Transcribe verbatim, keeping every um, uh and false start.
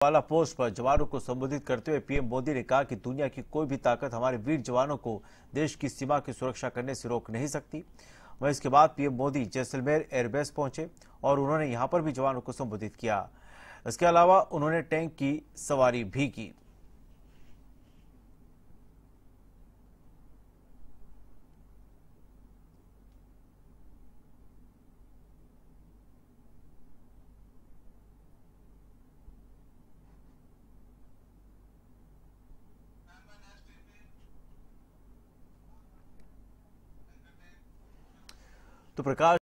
वाला पोस्ट पर जवानों को संबोधित करते हुए पीएम मोदी ने कहा कि दुनिया की कोई भी ताकत हमारे वीर जवानों को देश की सीमा की सुरक्षा करने से रोक नहीं सकती। वहीं इसके बाद पीएम मोदी जैसलमेर एयरबेस पहुंचे और उन्होंने यहां पर भी जवानों को संबोधित किया। इसके अलावा उन्होंने टैंक की सवारी भी की। तो प्रकाश